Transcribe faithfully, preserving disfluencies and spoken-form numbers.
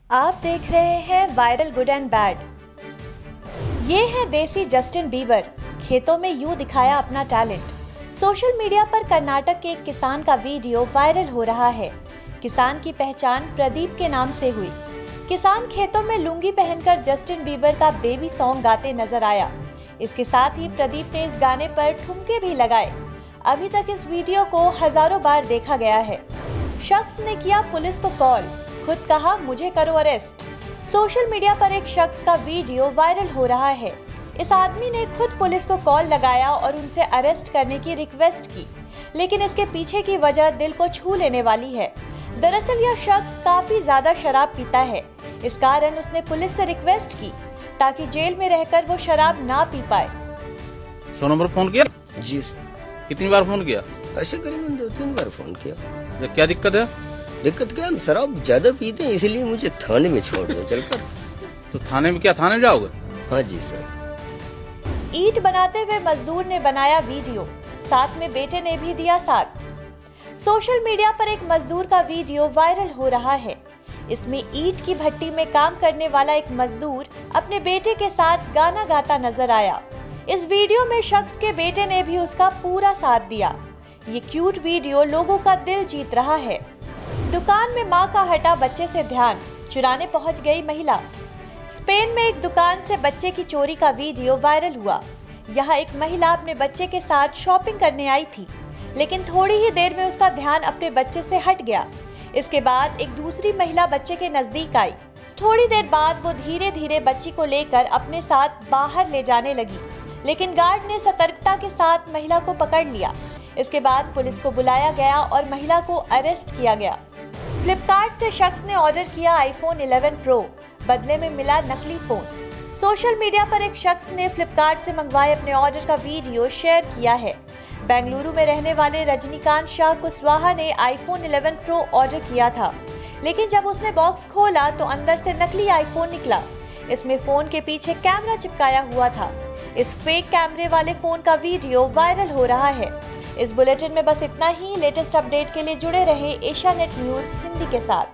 आप देख रहे हैं वायरल गुड एंड बैड। ये है देसी जस्टिन बीबर। खेतों में यूं दिखाया अपना टैलेंट। सोशल मीडिया पर कर्नाटक के एक किसान का वीडियो वायरल हो रहा है। किसान की पहचान प्रदीप के नाम से हुई। किसान खेतों में लुंगी पहनकर जस्टिन बीबर का बेबी सॉन्ग गाते नजर आया। इसके साथ ही प्रदीप ने इस गाने पर ठुमके भी लगाए। अभी तक इस वीडियो को हजारों बार देखा गया है। शख्स ने किया पुलिस को कॉल, खुद कहा मुझे करो अरेस्ट। सोशल मीडिया पर एक शख्स का वीडियो वायरल हो रहा है। इस आदमी ने खुद पुलिस को कॉल लगाया और उनसे अरेस्ट करने की रिक्वेस्ट की, लेकिन इसके पीछे की वजह दिल को छू लेने वाली है। दरअसल यह शख्स काफी ज्यादा शराब पीता है। इस कारण उसने पुलिस से रिक्वेस्ट की ताकि जेल में रहकर वो शराब ना पी पाए। सौ नंबर फोन किया? जी। कितनी बार फोन किया? ऐसे करीबन दो तीन बार फोन किया। क्या दिक्कत है? दिक्कत क्या, हम शराब ज्यादा पीते हैं, इसलिए मुझे थाने में छोड़ दो चलकर। तो थाने में क्या, थाने में जाओगे? हाँ जी सर। ईंट बनाते हुए मजदूर ने बनाया वीडियो, साथ में बेटे ने भी दिया साथ। सोशल मीडिया पर एक मजदूर का वीडियो वायरल हो रहा है। इसमें ईंट की भट्टी में काम करने वाला एक मजदूर अपने बेटे के साथ गाना गाता नजर आया। इस वीडियो में शख्स के बेटे ने भी उसका पूरा साथ दिया। ये क्यूट वीडियो लोगों का दिल जीत रहा है। दुकान में मां का हटा बच्चे से ध्यान, चुराने पहुंच गई महिला। स्पेन में एक दुकान से बच्चे की चोरी का वीडियो वायरल हुआ। यहाँ एक महिला अपने बच्चे के साथ शॉपिंग करने आई थी, लेकिन थोड़ी ही देर में उसका ध्यान अपने बच्चे से हट गया। इसके बाद एक दूसरी महिला बच्चे के नजदीक आई। थोड़ी देर बाद वो धीरे धीरे बच्ची को लेकर अपने साथ बाहर ले जाने लगी, लेकिन गार्ड ने सतर्कता के साथ महिला को पकड़ लिया। इसके बाद पुलिस को बुलाया गया और महिला को अरेस्ट किया गया। फ्लिपकार्ट से शख्स ने ऑर्डर किया आईफोन इलेवन प्रो, बदले में मिला नकली फोन। सोशल मीडिया पर एक शख्स ने फ्लिपकार्ट से मंगवाए अपने ऑर्डर का वीडियो शेयर किया है। बेंगलुरु में रहने वाले रजनीकांत शाह कुशवाहा ने आईफोन इलेवन प्रो ऑर्डर किया था, लेकिन जब उसने बॉक्स खोला तो अंदर से नकली आईफोन निकला। इसमें फोन के पीछे कैमरा चिपकाया हुआ था। इस फेक कैमरे वाले फोन का वीडियो वायरल हो रहा है। इस बुलेटिन में बस इतना ही। लेटेस्ट अपडेट के लिए जुड़े रहे एशिया नेट न्यूज हिंदी के साथ।